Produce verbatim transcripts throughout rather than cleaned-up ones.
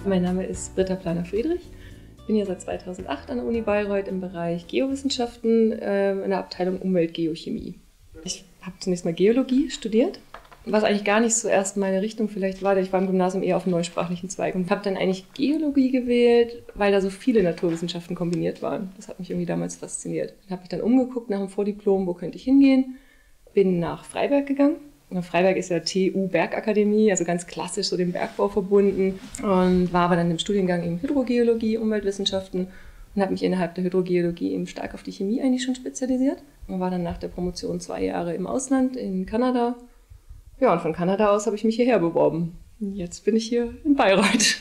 Mein Name ist Britta Planer-Friedrich. Ich bin hier seit zweitausendacht an der Uni Bayreuth im Bereich Geowissenschaften äh, in der Abteilung Umweltgeochemie. Ich habe zunächst mal Geologie studiert, was eigentlich gar nicht zuerst meine Richtung vielleicht war. Ich war im Gymnasium eher auf einem neusprachlichen Zweig und habe dann eigentlich Geologie gewählt, weil da so viele Naturwissenschaften kombiniert waren. Das hat mich irgendwie damals fasziniert. Ich habe mich dann umgeguckt nach dem Vordiplom, wo könnte ich hingehen. Bin nach Freiberg gegangen. Freiberg ist ja T U Bergakademie, also ganz klassisch so dem Bergbau verbunden, und war aber dann im Studiengang in Hydrogeologie, Umweltwissenschaften und habe mich innerhalb der Hydrogeologie eben stark auf die Chemie eigentlich schon spezialisiert und war dann nach der Promotion zwei Jahre im Ausland in Kanada. Ja, und von Kanada aus habe ich mich hierher beworben. Jetzt bin ich hier in Bayreuth.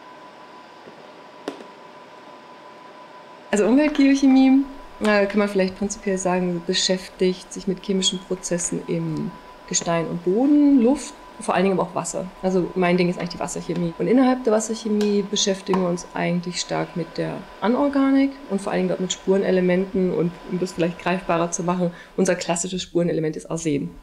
Also Umweltgeochemie, äh, kann man vielleicht prinzipiell sagen, beschäftigt sich mit chemischen Prozessen im Gestein und Boden, Luft, vor allen Dingen aber auch Wasser. Also mein Ding ist eigentlich die Wasserchemie. Und innerhalb der Wasserchemie beschäftigen wir uns eigentlich stark mit der Anorganik und vor allen Dingen dort mit Spurenelementen. Und um das vielleicht greifbarer zu machen, unser klassisches Spurenelement ist Arsen.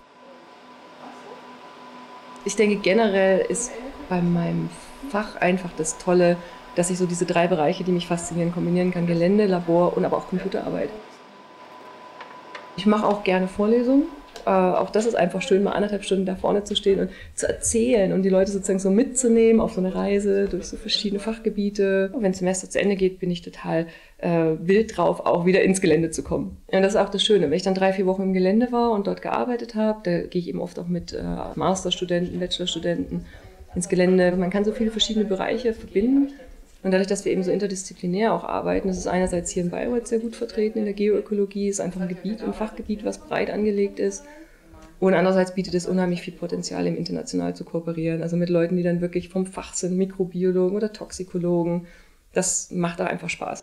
Ich denke, generell ist bei meinem Fach einfach das Tolle, dass ich so diese drei Bereiche, die mich faszinieren, kombinieren kann: Gelände, Labor und aber auch Computerarbeit. Ich mache auch gerne Vorlesungen. Äh, auch das ist einfach schön, mal anderthalb Stunden da vorne zu stehen und zu erzählen und die Leute sozusagen so mitzunehmen auf so eine Reise durch so verschiedene Fachgebiete. Und wenn das Semester zu Ende geht, bin ich total äh, wild drauf, auch wieder ins Gelände zu kommen. Und das ist auch das Schöne, wenn ich dann drei, vier Wochen im Gelände war und dort gearbeitet habe, da gehe ich eben oft auch mit äh, Masterstudenten, Bachelorstudenten ins Gelände. Man kann so viele verschiedene Bereiche verbinden. Und dadurch, dass wir eben so interdisziplinär auch arbeiten, das ist einerseits hier in Bayreuth sehr gut vertreten in der Geoökologie, ist einfach ein Gebiet, ein Fachgebiet, was breit angelegt ist. Und andererseits bietet es unheimlich viel Potenzial, eben international zu kooperieren. Also mit Leuten, die dann wirklich vom Fach sind, Mikrobiologen oder Toxikologen. Das macht da einfach Spaß.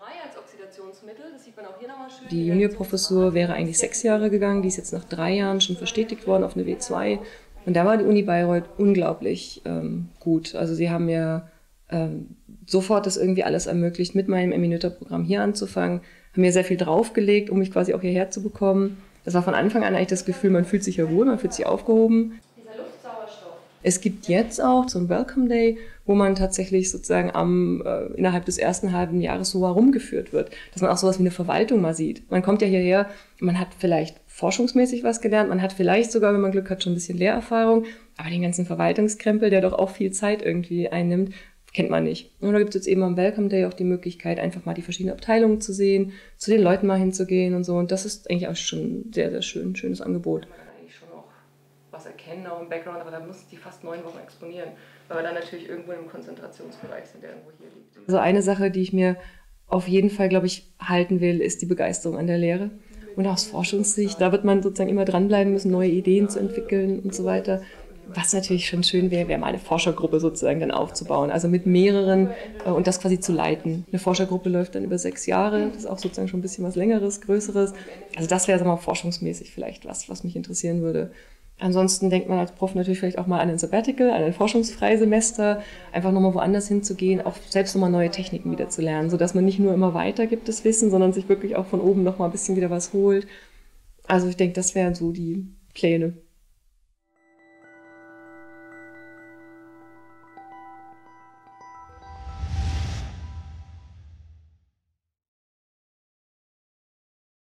Die Juniorprofessur wäre eigentlich sechs Jahre gegangen, die ist jetzt nach drei Jahren schon verstetigt worden auf eine W zwei. Und da war die Uni Bayreuth unglaublich ähm, gut. Also sie haben mir ähm, sofort das irgendwie alles ermöglicht, mit meinem Eminöter-Programm hier anzufangen, haben mir sehr viel draufgelegt, um mich quasi auch hierher zu bekommen. Das war von Anfang an eigentlich das Gefühl, man fühlt sich ja wohl, man fühlt sich aufgehoben. Es gibt jetzt auch so einen Welcome Day, wo man tatsächlich sozusagen am, äh, innerhalb des ersten halben Jahres so herumgeführt wird, dass man auch sowas wie eine Verwaltung mal sieht. Man kommt ja hierher, man hat vielleicht forschungsmäßig was gelernt, man hat vielleicht sogar, wenn man Glück hat, schon ein bisschen Lehrerfahrung, aber den ganzen Verwaltungskrempel, der doch auch viel Zeit irgendwie einnimmt, kennt man nicht. Und da gibt es jetzt eben am Welcome Day auch die Möglichkeit, einfach mal die verschiedenen Abteilungen zu sehen, zu den Leuten mal hinzugehen und so. Und das ist eigentlich auch schon ein sehr, sehr schön, ein schönes Angebot. Man kann eigentlich schon auch was erkennen, auch im Background, aber da muss die fast neun Wochen exponieren, weil wir dann natürlich irgendwo im Konzentrationsbereich sind, der irgendwo hier liegt. Also eine Sache, die ich mir auf jeden Fall, glaube ich, halten will, ist die Begeisterung an der Lehre. Und aus Forschungssicht, da wird man sozusagen immer dranbleiben müssen, neue Ideen zu entwickeln und so weiter. Was natürlich schon schön wäre, wäre mal eine Forschergruppe sozusagen dann aufzubauen, also mit mehreren äh, und das quasi zu leiten. Eine Forschergruppe läuft dann über sechs Jahre, das ist auch sozusagen schon ein bisschen was Längeres, Größeres. Also das wäre, sagen wir mal, forschungsmäßig vielleicht was, was mich interessieren würde. Ansonsten denkt man als Prof natürlich vielleicht auch mal an ein Sabbatical, an ein Forschungsfreisemester, einfach nochmal woanders hinzugehen, auch selbst nochmal neue Techniken wieder zu lernen, sodass man nicht nur immer weitergibt das Wissen, sondern sich wirklich auch von oben nochmal ein bisschen wieder was holt. Also ich denke, das wären so die Pläne.